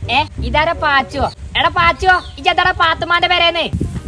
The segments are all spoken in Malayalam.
ഇതാരാ പാച്ചോ? എടാ പാച്ചോ, ഇജെന്താടാ പാത്തുമാന്റെ പേരേന്ന്?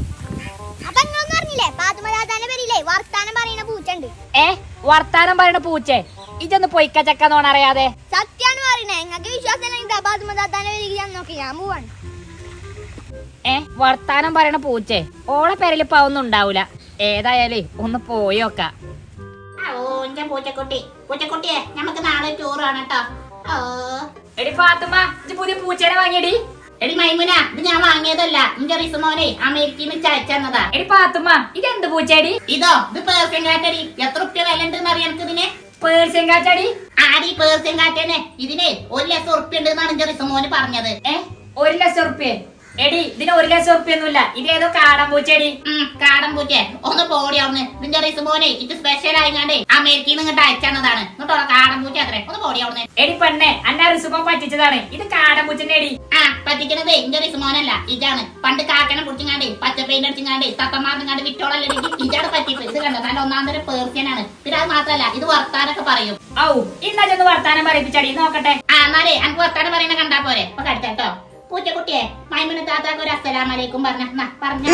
വർത്താനം പറയണ പൂച്ചേ? ഇജൊന്ന് പൊയ്ക്ക ചക്കന്നോണ അറിയാതെ. സത്യാണ് പറയണേ, നിങ്ങക്ക് വിശ്വാസം ഞാൻ പോവാണ്. വർത്താനം പറയണ പൂച്ചേ? ഓളെ പേരിൽ ഇപ്പൊ ഒന്നും ഉണ്ടാവൂല. ഏതായാലും ഒന്ന് പോയോക്ക. പൂച്ചക്കുട്ടിയെ നമുക്ക് നാളെ ടൂറാണ് കേട്ടോ. എടി പാത്തുമ്മ, ഇജ്ജ് പുതിയ പൂച്ചേനെ വാങ്ങിയടി? എടി മൈമുന, ഇത് ഞാൻ വാങ്ങിയതല്ല, എന്റെ റിസുമോനെ അമേരിക്കയിൽ നിന്ന് അയച്ചതാ. എടി പാത്തുമ്മ, ഇതെന്ത് പൂച്ചേടി? ഇതോ, ഇത് പേർഷ്യൻ കാറ്റടി. എത്ര റുപ്യ വില ഉണ്ടെന്ന് അറിയാം ഇതിന്? പേർഷ്യൻ കാറ്റടി? ആടി പേർഷ്യൻ കാറ്റന്നെ. ഇതിന് 1 ലക്ഷം റുപ്യ ഉണ്ടെന്നാണ് എന്റെ റിസുമോന് പറഞ്ഞത്. 1 ലക്ഷം റുപ്യ? എടി, ഇതിന് 1 ലക്ഷം റുപ്യൊന്നുമില്ല. ഇതേതോ കാടൻ പൂച്ചേടി. കാടൻ പൂച്ചേ, ഒന്ന് പോടി അവിടുന്ന്. ഇതിന്റെ റിസുമോനെ ഇത് സ്പെഷ്യൽ ആയിങ്ങാണ്ട് അമേരിക്കയിൽ നിന്ന് അയച്ചതാണ്. എന്നിട്ടോ കാടൻ പൂച്ച അത്രേ, ഒന്ന് പോടി അവിടുന്ന്. എടി പെണ്ണെ, അന്ന റിസുമോൻ പറ്റിച്ചതാണ്. ഇത് കാടൻ പൂച്ചന്റെ എടി. പറ്റിക്കണത് ഇന്റെ റിസുമോനല്ല, ഇതാണ്. പണ്ട് കാക്കനെ പിടിച്ചിങ്ങാണ്ട് പച്ച പെയിന്റ് അടിച്ചിങ്ങാണ്ട് തത്തമാർന്നിങ്ങാണ്ട് വിറ്റോളല്ലേ ഇതാണ് പറ്റിപ്പ്. ഇത് കണ്ടോ, നല്ല 1-ാം തരം പേർഷ്യനാണ്. പിന്നെ അത് മാത്രല്ല, ഇത് വർത്താനൊക്കെ പറയും. ഇന്നാ ചെന്ന് വർത്താനം പറയിപ്പിച്ചടി നോക്കട്ടെ. എന്നാലേ എനിക്ക് വർത്താനം പറയുന്ന കണ്ടാ പോരെ? അപ്പൊ കടിച്ചോ. പൂച്ചക്കുട്ടിയെ, മൈമുന താത്താക്ക് ഒരു അസ്സലാമലൈക്കും പറഞ്ഞു.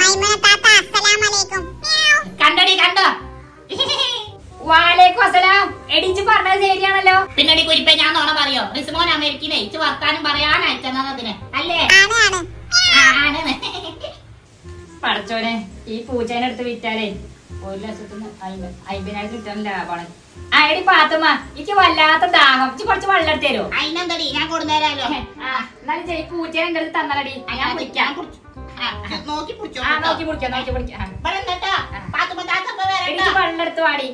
കണ്ടടി, കണ്ടോ? വാലേക്കും അസ്സലാം. എടിച്ച് പറഞ്ഞത് ശരിയാണല്ലോ. പിന്നടി കുരിപ്പേ, ഞാൻ നോണ പറയോ? റിസുമോൻ അമേരിക്കയിലെ ഇച്ച് വർത്താനം പറയാൻ അയച്ചതിന് അല്ലേ? പടച്ചോനെ, ഈ പൂച്ചേനെ എടുത്ത് വിറ്റാലേ 1,50,000 കിട്ടാൻ ലാഭാണ്. എടി പാത്തുമ്മ, എനിക്ക് വല്ലാത്ത ദാഹം. ഇച്ച് കുറച്ച് വെള്ളം എടുത്ത് തരുമോ? അതിനെന്തടി, ഞാൻ കൊടുന്നേരാലോ. എന്നാലും ഈ പൂച്ചേനെ എന്റെ അടുത്ത് തന്നലടി. ഞാൻ കുടിക്കാം. നോക്കി പിടിച്ചോ. നോക്കി കുടിക്കാം, നോക്കി കുടിക്കാം. വെള്ളം എടുത്ത് വാടി.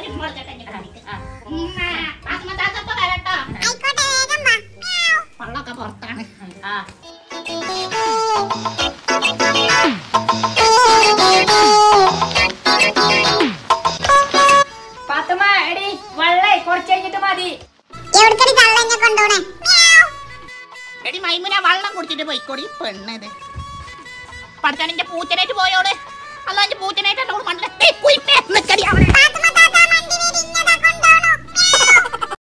വെള്ളമൊക്കെ പുറത്താണ്. പാത്തുമ്മ, എടി വെള്ളേ കുറച്ച് കഴിഞ്ഞിട്ട് മതി. എടി മൈമുന, വെള്ളം കുടിച്ചിട്ട് പോയിക്കോടി പെണ്ണത്. പഠിച്ചാൻ എന്റെ പൂച്ചനായിട്ട് പോയോട്. അല്ല, എന്റെ പൂച്ചനായിട്ട് എന്നോട് മണ്ടേ